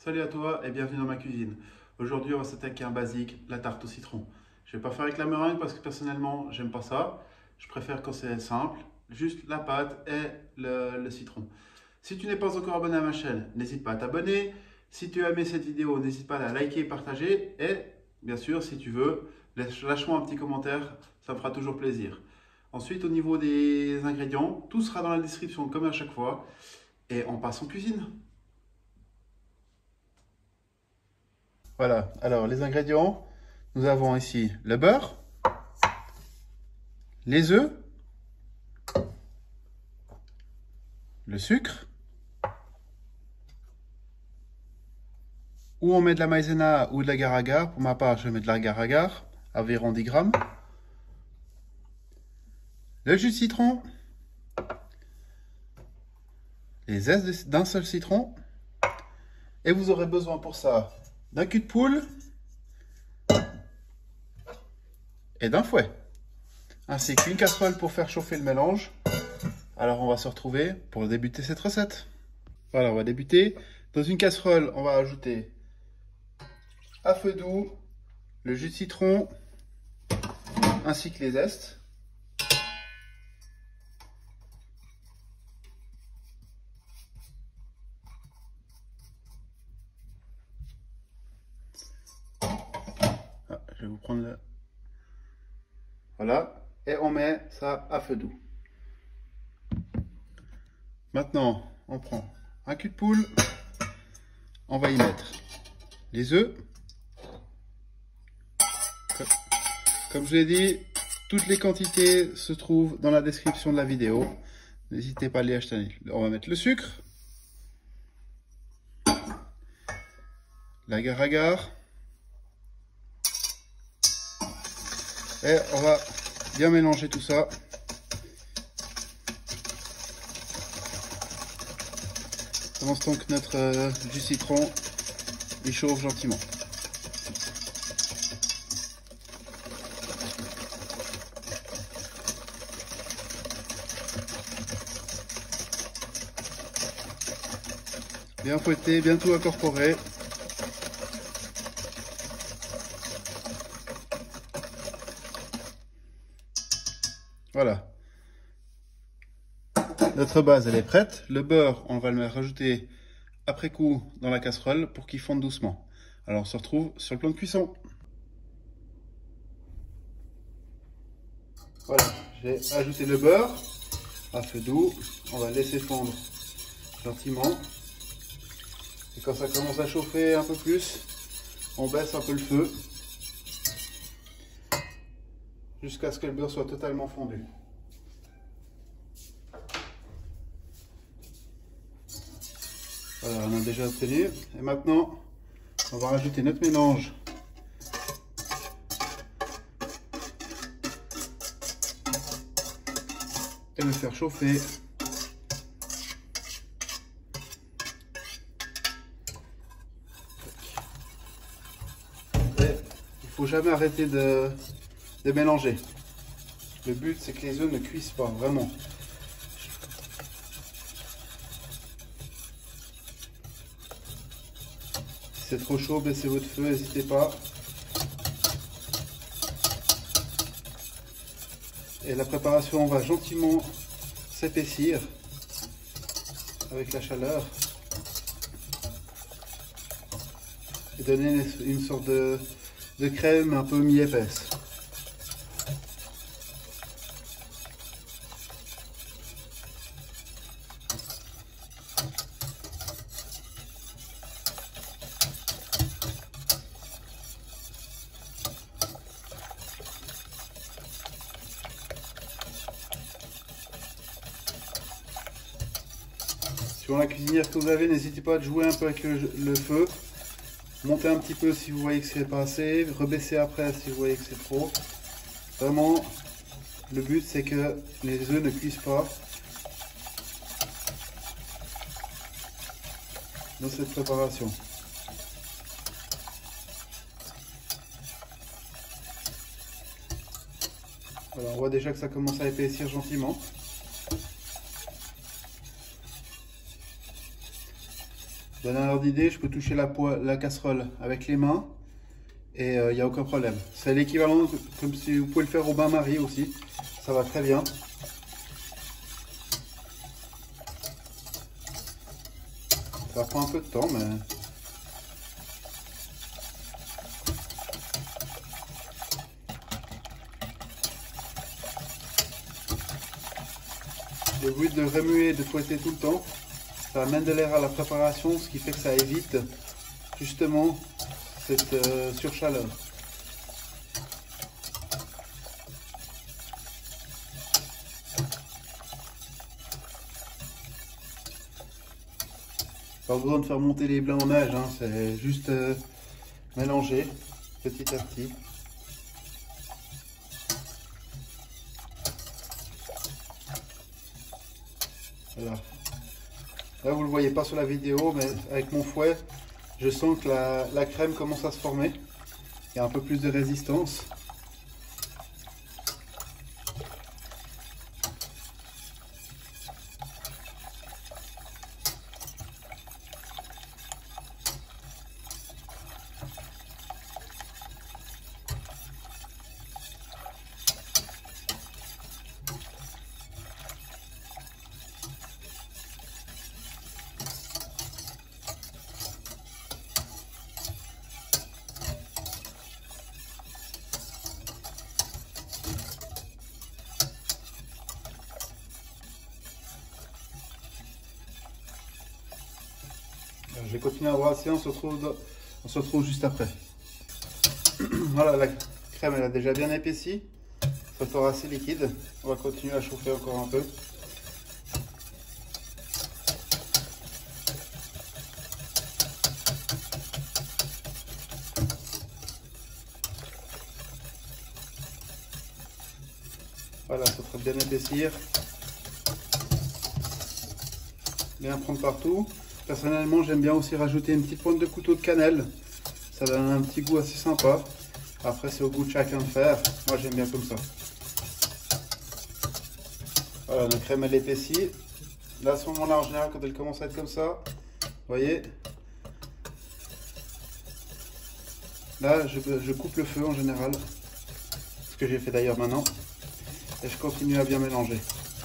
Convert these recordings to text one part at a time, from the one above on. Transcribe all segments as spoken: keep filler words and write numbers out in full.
Salut à toi et bienvenue dans ma cuisine. Aujourd'hui, on va s'attaquer à un basique, la tarte au citron. Je vais pas faire avec la meringue parce que personnellement, j'aime pas ça. Je préfère quand c'est simple, juste la pâte et le, le citron. Si tu n'es pas encore abonné à ma chaîne, n'hésite pas à t'abonner. Si tu as aimé cette vidéo, n'hésite pas à la liker et partager. Et bien sûr, si tu veux, lâche-moi un petit commentaire, ça me fera toujours plaisir. Ensuite, au niveau des ingrédients, tout sera dans la description comme à chaque fois. Et on passe en cuisine. Voilà, alors les ingrédients, nous avons ici le beurre, les œufs, le sucre, ou on met de la maïzena ou de l'agar-agar. Pour ma part, je mets de l'agar-agar, environ dix grammes, le jus de citron, les zestes d'un seul citron, et vous aurez besoin pour ça d'un cul de poule et d'un fouet, ainsi qu'une casserole pour faire chauffer le mélange. Alors on va se retrouver pour débuter cette recette. Voilà, on va débuter. Dans une casserole, on va ajouter à feu doux le jus de citron ainsi que les zestes. Ah, je vais vous prendre le... Voilà, et on met ça à feu doux. Maintenant, on prend un cul de poule, on va y mettre les œufs. Comme je l'ai dit, toutes les quantités se trouvent dans la description de la vidéo. N'hésitez pas à les acheter. On va mettre le sucre, l'agar-agar, et on va bien mélanger tout ça. Pendant ce temps que notre euh, jus de citron il chauffe gentiment. Bien fouetté, bien tout incorporé. Voilà. Notre base, elle est prête. Le beurre, on va le rajouter après coup dans la casserole pour qu'il fonde doucement. Alors, on se retrouve sur le plan de cuisson. Voilà, j'ai ajouté le beurre à feu doux. On va laisser fondre gentiment. Et quand ça commence à chauffer un peu plus, on baisse un peu le feu jusqu'à ce que le beurre soit totalement fondu. Voilà, on a déjà obtenu. Et maintenant, on va rajouter notre mélange et le faire chauffer. Et il faut jamais arrêter de, de mélanger. Le but, c'est que les œufs ne cuisent pas, vraiment. Si c'est trop chaud, baissez votre feu, n'hésitez pas. Et la préparation va gentiment s'épaissir avec la chaleur et donner une, une sorte de, de crème un peu mi-épaisse. Sur la cuisinière que vous avez, n'hésitez pas à jouer un peu avec le, le feu. Montez un petit peu si vous voyez que c'est pas assez. Rebaissez après si vous voyez que c'est trop. Vraiment, le but c'est que les œufs ne cuisent pas dans cette préparation. Voilà, on voit déjà que ça commence à épaissir gentiment. donne un ordre d'idée, je peux toucher la, la casserole avec les mains et il euh, n'y a aucun problème. C'est l'équivalent comme si vous pouvez le faire au bain-marie aussi, ça va très bien. Ça prend un peu de temps, mais... Le but de remuer, de fouetter tout le temps, ça amène de l'air à la préparation, ce qui fait que ça évite justement cette euh, surchaleur. Pas besoin de faire monter les blancs en nage, hein, c'est juste euh, mélanger petit à petit. Voilà. Là vous ne le voyez pas sur la vidéo, mais avec mon fouet, je sens que la, la crème commence à se former. Il y a un peu plus de résistance. Je vais continuer à brasser, on se retrouve, on se retrouve juste après. Voilà, la crème elle a déjà bien épaissi, c'est encore assez liquide. On va continuer à chauffer encore un peu. Voilà, ça devrait bien épaissir. Bien prendre partout. Personnellement, j'aime bien aussi rajouter une petite pointe de couteau de cannelle. Ça donne un petit goût assez sympa. Après, c'est au goût de chacun de faire. Moi, j'aime bien comme ça. Voilà, notre crème, elle épaissit. Là, à ce moment-là, en général, quand elle commence à être comme ça, vous voyez, là, je, je coupe le feu en général. Ce que j'ai fait d'ailleurs maintenant. Et je continue à bien mélanger.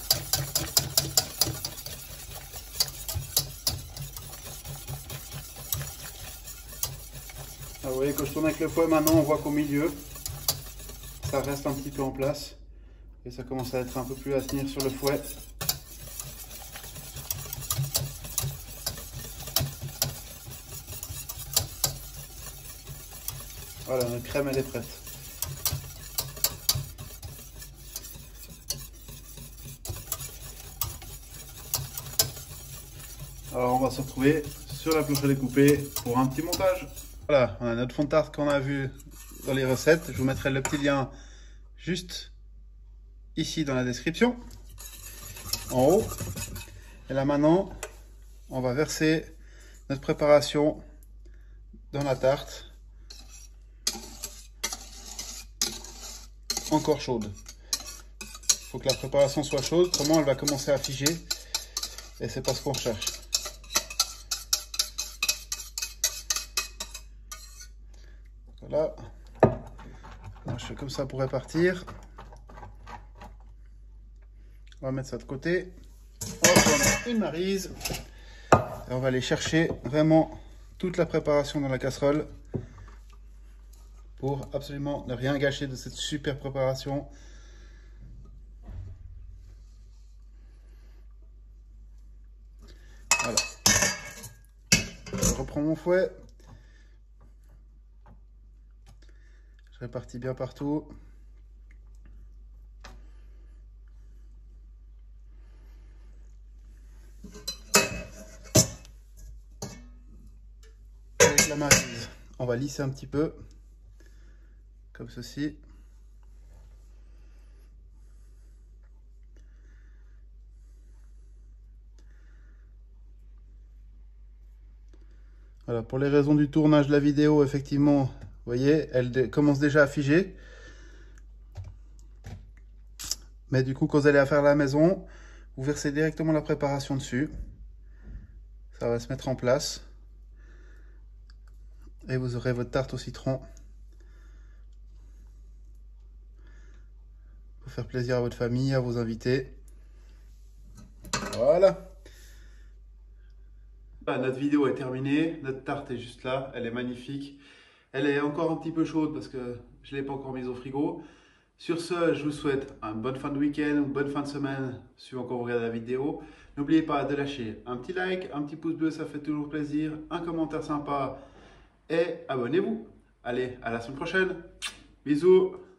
Ah, vous voyez, quand je tourne avec le fouet, maintenant on voit qu'au milieu, ça reste un petit peu en place. Et ça commence à être un peu plus à tenir sur le fouet. Voilà, notre crème elle est prête. Alors on va se retrouver sur la planche à découper pour un petit montage. Voilà, on a notre fond de tarte qu'on a vu dans les recettes. Je vous mettrai le petit lien juste ici dans la description, en haut. Et là maintenant, on va verser notre préparation dans la tarte, encore chaude. Il faut que la préparation soit chaude, autrement elle va commencer à figer et c'est pas ce qu'on recherche. Voilà, je fais comme ça pour répartir. On va mettre ça de côté. On va prendre une maryse et on va aller chercher vraiment toute la préparation dans la casserole pour absolument ne rien gâcher de cette super préparation. Voilà. Je reprends mon fouet. Je répartis bien partout. Avec la maryse, on va lisser un petit peu, comme ceci. Voilà, pour les raisons du tournage de la vidéo, effectivement, vous voyez, elle commence déjà à figer. Mais du coup, quand vous allez la faire à la maison, vous versez directement la préparation dessus. Ça va se mettre en place. et vous aurez votre tarte au citron pour faire plaisir à votre famille, à vos invités. Voilà. Ah, notre vidéo est terminée, notre tarte est juste là, elle est magnifique. Elle est encore un petit peu chaude parce que je ne l'ai pas encore mise au frigo. Sur ce, je vous souhaite une bonne fin de week-end, une bonne fin de semaine, suivant quand vous regardez la vidéo. N'oubliez pas de lâcher un petit like, un petit pouce bleu, ça fait toujours plaisir, un commentaire sympa et abonnez-vous. Allez, à la semaine prochaine. Bisous.